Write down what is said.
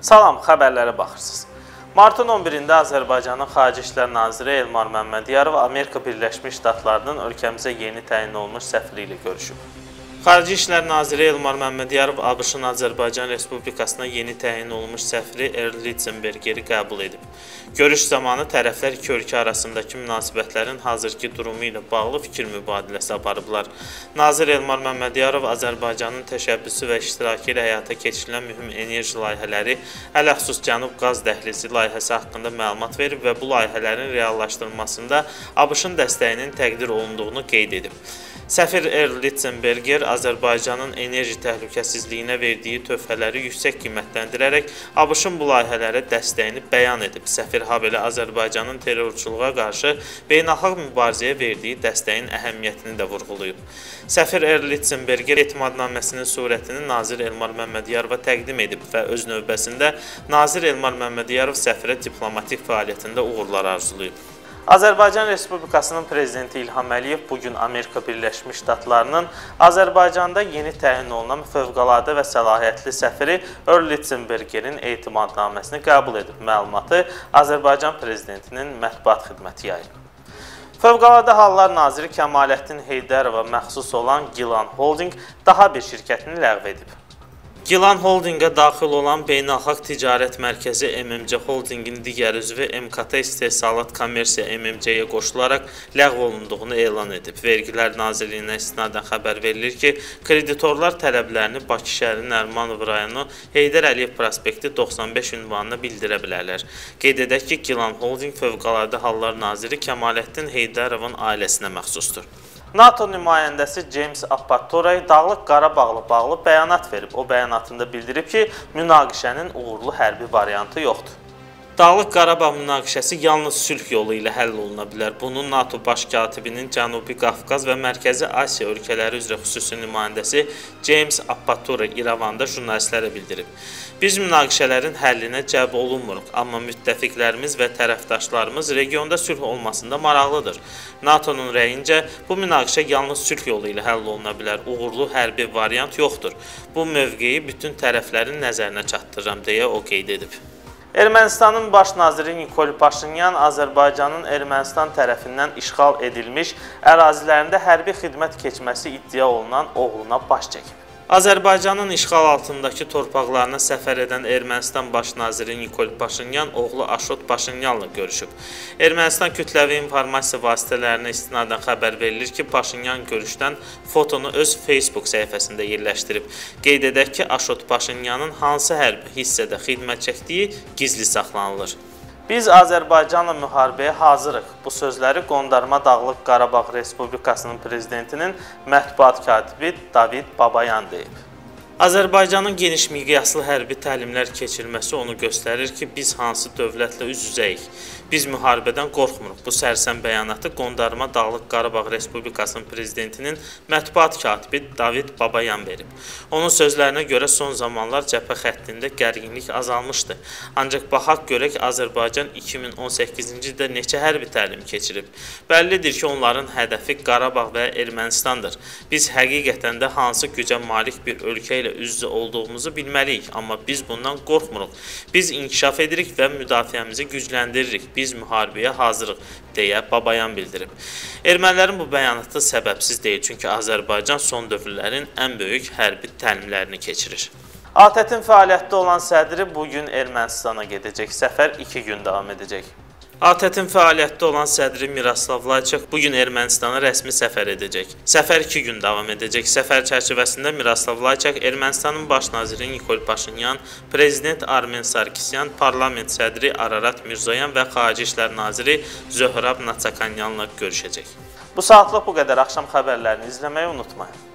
Salam, xəbərlərə baxırsınız. Martın 11-də Azərbaycanın Xarici İşlər Naziri Elmar Məmmədiyarov Amerika Birləşmiş Ştatlarının ölkəmizə yeni təyin olunmuş səfiri ilə görüşüb. Xarici İşlər Naziri Elmar Məmmədiyarov ABŞ-ın Azərbaycan Respublikasına yeni təyin olunmuş səfiri Earl Litzenbergeri qəbul edib. Görüş zamanı tərəflər iki ölkə arasındakı münasibətlərin hazırki durumu ilə bağlı fikir mübadiləsi aparıblar. Nazir Elmar Məmmədiyarov Azərbaycanın təşəbbüsü və iştirakı ilə həyata keçirilən mühüm enerji layihələri, ələxüsus Cənub Qaz Dəhlizi layihəsi haqqında məlumat verib və bu layihələrin reallaşdırılmasında ABŞ-ın dəstəyinin təqdir olunduğunu qeyd edib. Səfir Earl Litzenberger Azərbaycanın enerji təhlükəsizliyinə verdiyi töhfələri yüksək qiymətləndirərək ABŞ-ın bu layihələrə dəstəyini bəyan edib. Səfir habelə Azərbaycanın terrorçuluğa qarşı beynəlxalq mübarizəyə verdiyi dəstəyin əhəmiyyətini də vurğulayıb. Səfir Earl Litzenberger etimadnaməsinin surətini Nazir Elmar Məmmədiyarova təqdim edib və öz növbəsində Nazir Elmar Məmmədiyarov səfirə diplomatik fəaliyyətində uğurlar arzulayıb. Azərbaycan Respublikasının Prezidenti İlham Əliyev bugün Amerika Birləşmiş Ştatlarının Azərbaycanda yeni təyin olunan fövqəladə və səlahiyyətli səfiri Earl Litzenbergerin etimadnaməsini qəbul edib. Məlumatı Azərbaycan Prezidentinin mətbuat xidməti yayıb. Fövqəladə Hallar Naziri Kəmaləddin Heydərova məxsus olan Gilan Holding daha bir şirkətini ləğv edib. Gilan Holdingə daxil olan Beynəlxalq Ticarət Mərkəzi MMC Holdingin digər üzvü MKT İstehsalat Kommersiya MMC-yə qoşularaq ləğv olunduğunu elan edib. Vergilər Nazirliyinə istinadən xəbər verilir ki, kreditorlar tələblərini Bakı şəhəri Nərimanov rayonu Heydər Əliyev prospekti 95 ünvanına bildirə bilərlər. Qeyd edək ki, Gilan Holding Fövqəladə Hallar Naziri Kəmaləddin Heydərovun ailəsinə məxsusdur. NATO nümayəndəsi James Appatoray Dağlıq Qarabağla bağlı bəyanat verib. O bəyanatında bildirib ki, münaqişənin uğurlu hərbi variantı yoxdur. Dağlıq Qarabağ münaqişəsi yalnız sülh yolu ilə həll oluna bilər. Bunu NATO baş katibinin Cənubi Qafqaz və Mərkəzi Asiya ölkələri üzrə xüsusi nümayəndəsi James Appatoray İrəvanda jurnalistlərə bildirib. Biz münaqişələrin həllinə cəlb olunmuruq, amma müttəfiqlərimiz və tərəfdaşlarımız regionda sülh olmasında maraqlıdır. NATO'nun rəyincə bu münaqişə yalnız sülh yolu ilə həll oluna bilər. Uğurlu hərbi variant yoxdur. Bu mövqeyi bütün tərəflərin nəzərinə çatdırıram deyə o qeyd edib. Ermənistanın baş naziri Nikol Paşinyan Azərbaycanın Ermənistan tərəfindən işğal edilmiş ərazilərində hərbi xidmət keçməsi iddia olunan oğluna baş çəkib. Azərbaycanın işğal altındakı torpaqlarına səfər edən Ermənistan baş naziri Nikol Paşinyan oğlu Aşot Paşinyanla görüşüb. Ermənistan kütləvi informasiya vasitələrinə istinadən xəbər verilir ki, Paşinyan görüşdən fotonu öz Facebook səhifəsində yerləşdirib. Qeyd edək ki, Aşot Paşinyanın hansı hərbi hissədə xidmət çəkdiyi gizli saxlanılır. Biz Azərbaycanla müharibəyə hazırıq. Bu sözləri Qondarma Dağlıq Qarabağ Respublikasının prezidentinin mətbuat katibi David Babayan deyib. Azərbaycanın geniş miqyaslı hərbi təlimlər keçirməsi onu göstərir ki, biz hansı dövlətlə üz-üzəyik. Biz müharibədən qorxmuruq. Bu sərsəm bəyanatı Qondarma Dağlıq Qarabağ Respublikasının prezidentinin mətbuat katibi David Babayan verib. Onun sözlərinə görə son zamanlar cəbhə xəttində gərginlik azalmışdı. Ancaq baxaq görək Azərbaycan 2018-ci ildə neçə hərbi təlim keçirib. Bəllidir ki, onların hədəfi Qarabağ və Ermənistandır. Biz həqiqətən də hansı gücə malik bir ölkə ilə üz-üzə olduğumuzu bilməliyik, amma biz bundan qorxmuruq. Biz inkişaf edirik və müdafiəmizi gücləndiririk. Biz müharibəyə hazırıq, deyə Babayan bildirib. Ermənilərin bu bəyanatı səbəbsiz deyil, çünki Azərbaycan son dövrlərin ən böyük hərbi təlimlərini keçirir. ATƏT-in fəaliyyətdə olan sədri bugün Ermənistana gedəcək. Səfər 2 gün davam edəcək. ATƏT-in fəaliyyətdə olan sədri Miroslav Layçak bugün Ermənistana rəsmi səfər edəcək. Səfər 2 gün davam edəcək. Səfər çərçivəsində Miroslav Layçak Ermənistanın baş naziri Nikol Paşinyan, prezident Armen Sarkisyan, parlament sədri Ararat Mirzoyan və Xarici İşlər naziri Zöhrab Naçakanyanla görüşəcək. Bu saatlıq bu qədər. Axşam xəbərlərini izləməyi unutmayın.